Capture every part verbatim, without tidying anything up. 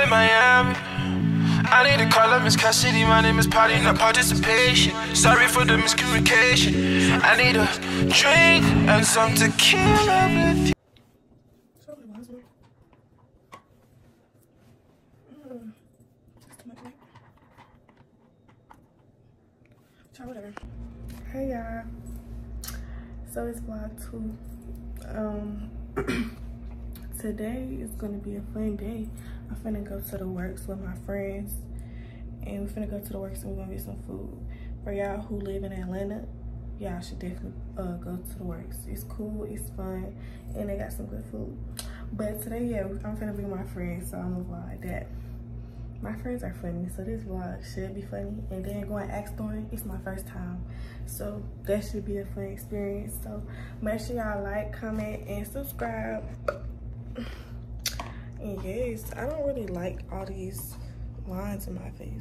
in Miami. I need to call up Miss Cassidy, my name is Potty, not participation. Sorry for the miscommunication. I need a drink and some tequila with you. Whatever. Hey y'all. So it's vlog two. Um today is gonna be a fun day. I'm finna go to the works with my friends. And we're finna go to the works and we're gonna get some food. For y'all who live in Atlanta, y'all should definitely uh, go to the works. It's cool, it's fun, and they got some good food. But today, yeah, I'm finna be with my friends, so I'm gonna vlog that. My friends are funny, so this vlog should be funny. And then going axe throwing, it's my first time. So that should be a fun experience. So make sure y'all like, comment, and subscribe. And yes, I don't really like all these lines in my face.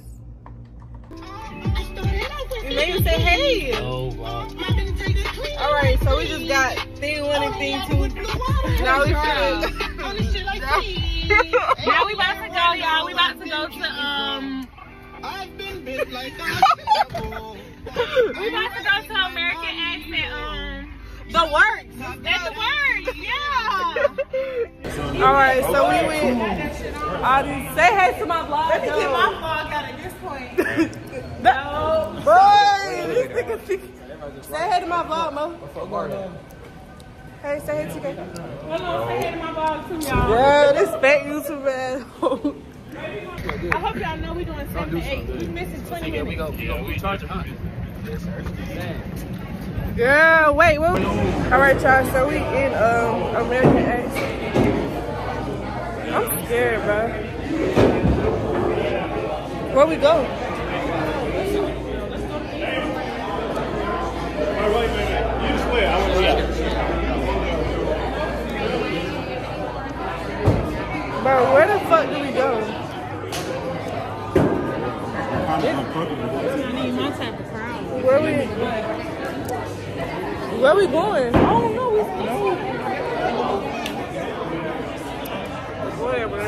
You made me say hey. Oh, wow. All right, so we just got thing one and thing two. Now we finna. Now we about to go, y'all. We about to go to um. I've been bit like we about to go to American Accent. Um, the works. That's the works. Yeah. All right, so we went. All these. Say hey to my vlog. Let me get my vlog out at this point. No, boy. This nigga. Say hey to my vlog, Mo. Hey, say hey to K. Hello, say hey to my vlog too, y'all. Yeah, this fake YouTube ass. I hope y'all know we doing seven to eight. We missing twenty minutes. We go, we go, we charge them hot. Girl, wait, what? All right, y'all. So we in um American Accent. I'm scared, bro. Where we go? You just wait. I want to see. Bro, where the fuck do we go? I need my type of crowd. Where we? Where we going? I don't know. We whatever.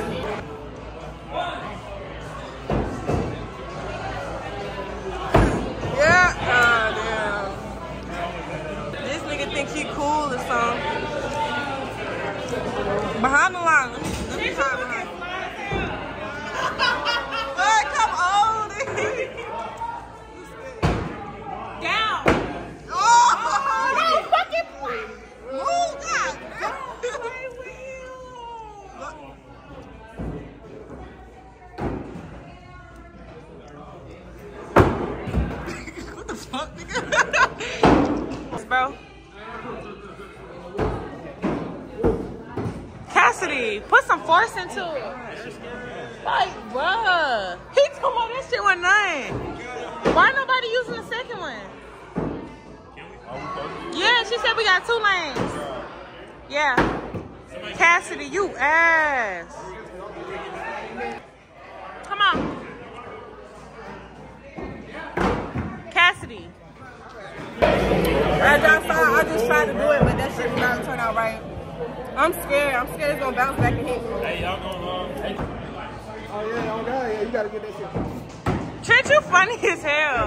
Yeah. Ah, damn. This nigga think he cool or something. Behind the line. Let me, let me try behind. Boy, come on. Down. Oh, no fucking move that. What the fuck, nigga? Bro. Cassidy, put some force into it. Like, bruh. He told me that shit was nine. Why nobody using the second one? Yeah, she said we got two lanes. Yeah. Cassidy, you ass. Come on. Cassidy. As y'all saw, I just tried to do it, but that shit did not turn out right. I'm scared. I'm scared it's gonna bounce back and hit me. Hey, y'all going on? Hey. Oh, yeah, oh, God, yeah, you gotta get that shit. Trent, you funny as hell.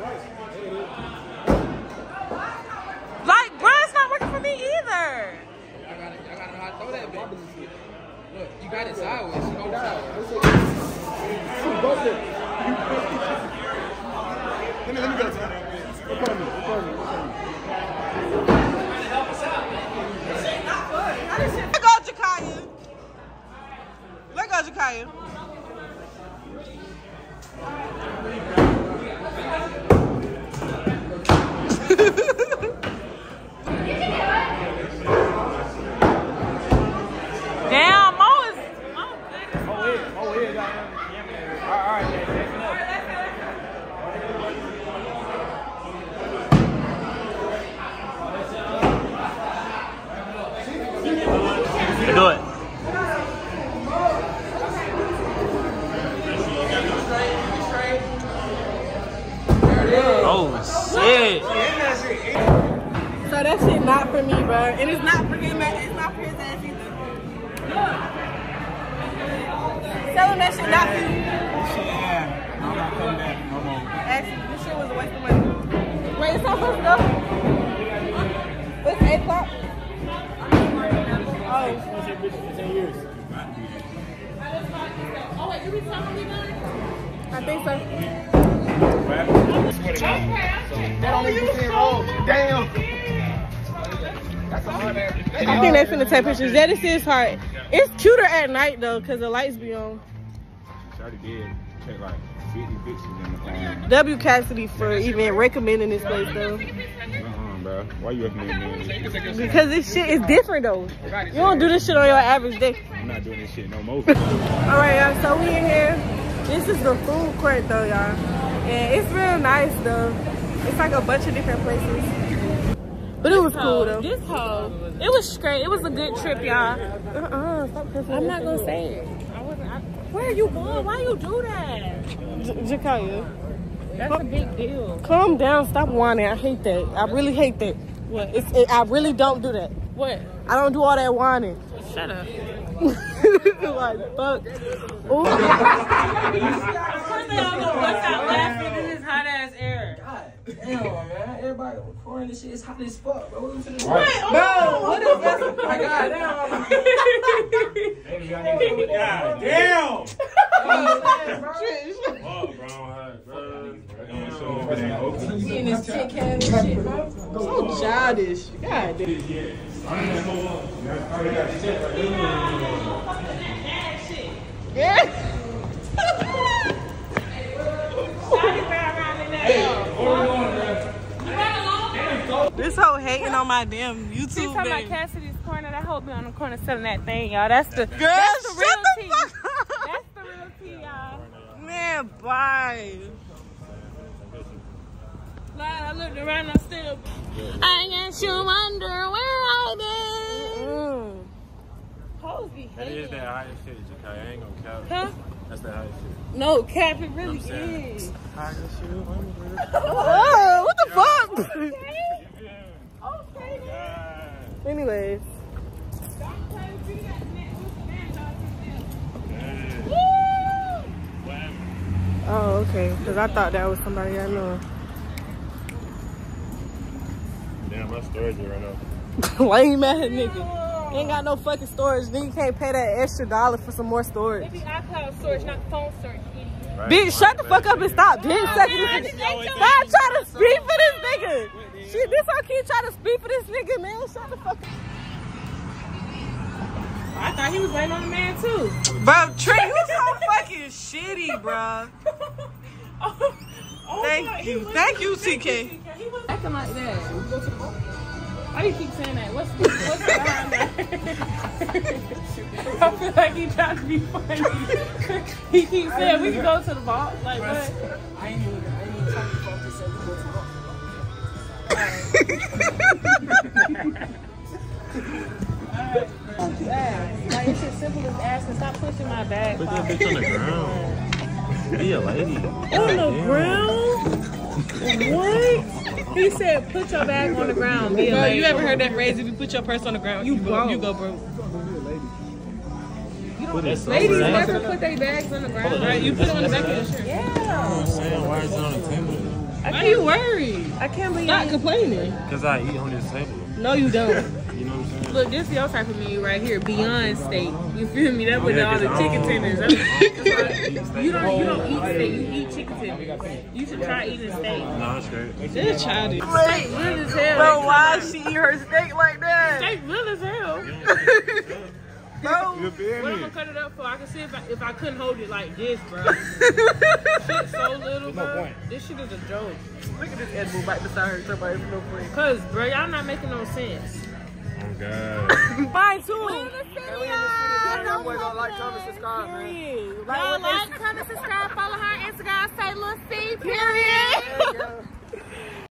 Like, bro, it's not working for me either. I gotta, I gotta know how to throw that bitch. Look, you got it sideways. She go sideways. Let me, let me go to that. Look at me, look at me, look at me. Let go, Jakaya. Let go, Jakaya. Damn, Mo is. Mo is Oh, yeah, oh, yeah, yeah. All right, yeah, that's enough. Do it. Oh shit! So that shit not for me, bro, and it's not for him. It's not for his ass either. Look. Tell him that shit not for you. Yeah, I'm not coming back no more. Actually, this shit was a waste of money. Wait, it's not supposed to go? It's eight o'clock? Oh. It's in years. Oh, wait, you be talking to me now? I think so. That don't even see roll. Damn. That's a hard ass. I think they finna take pictures. Yeah, this is hard. It's cuter at night though, cause the lights be on. Shawty did take like fifty pictures in the phone. W Cassidy for even recommending this place though. Uh-uh, bro. Why you recommending me? Because this shit is different though. You don't do this shit on your average day. I'm not doing this shit no more. Alright y'all, so we in here. This is the food court though y'all. And it's real nice though. It's like a bunch of different places. But it was cool though. This whole, it was straight. It was a good trip, y'all. Uh-uh, stop cussing. I'm not gonna say it. I wasn't. I, where are you going? Why you do that? Jakaya. That's a big deal. Calm down, stop whining. I hate that. I really hate that. What? It's, it, I really don't do that. What? I don't do all that whining. Shut up. Like, fuck. Ooh. Of course they all gonna bust out laughing in this hot ass air. Damn, man. Everybody recording this shit. It's hot as fuck, bro. What we finna do? What? No, what is that? I got God damn! You in this chick head and shit, bro. So childish. God damn. Yeah. This hoe hating on my damn She's YouTube. talking about Baby. Cassidy's corner. That hoe be on the corner selling that thing, y'all. That's the Girl, that's the shut real the tea. fuck up. That's the real tea, y'all. Man, bye. Like, I looked around, I'm still. I guess you wonder where I've been. Mm. Hoes be That is hating. that high shit, Jakai. I ain't gonna count. Huh? That's that high shit. No, Cap, it really I'm saying. is. High shit. Oh, what the fuck? Okay. Okay, then. Anyways. Oh, okay. Because I thought that was somebody I know. Damn, my storage right now. Lame ass nigga. Ain't got no fucking storage. Then you can't pay that extra dollar for some more storage. Maybe iCloud storage, not phone storage, idiot. Right. Bitch, shut the fuck up and stop. Bitch, Oh, sucking man, I this just nigga. ate your- Stop trying to speak for this nigga. Shit, this hoe keep trying to speak for this nigga, man. Shut the fuck up. I thought he was waiting on the man, too. Bro, Trey, you so fucking shitty, bro. oh, oh, Thank God, you. he was- Thank you, T K. He was acting like that. Why do you keep saying that? What's, what's behind that? I feel like he trying to be funny. He keeps saying we can go to the vault. Like, what? I ain't even, I ain't even talking about this. So we go to the Ask. Like, it's as simple as asking. Stop pushing my bag. Put that bitch on the ground. Be a lady. On the ground? What? He said, put your bag on the ground. Be a Bro, lady. you ever heard that phrase? If you put your purse on the ground, you, go, you go broke. Put it so Ladies low. never put their bags on the ground, right? You put it on the back of your shirt. Yeah. I'm saying, why is it on the table? Why are you worried? I can't believe Stop complaining. Because I eat on this table. No, you don't. You know what I'm saying? Look, this is your type of menu right here, Beyond Steak. You feel me? That with Yeah, all the 'cause I chicken don't- tenders. I That's- don't that's eat why- steak. You don't, you don't eat steak. You eat chicken tenders. You should try eating steak. No, it's great. They're childish. Steak good as hell. Bro, why she eat her steak like that? Steak good as hell. Bro, You feel What I'm me? gonna cut it up for? I can see if I, if I couldn't hold it like this, bro. Shit so little, bro. This shit is a joke. look at this edible bite beside her. Somebody's no friend. Cause, bro, y'all not making no sense. Oh, God. Fine, too. Y'all boys don't like, comment, subscribe, man. Period. Y'all like, comment, subscribe, follow her on Instagram, say Lil C, period. Period.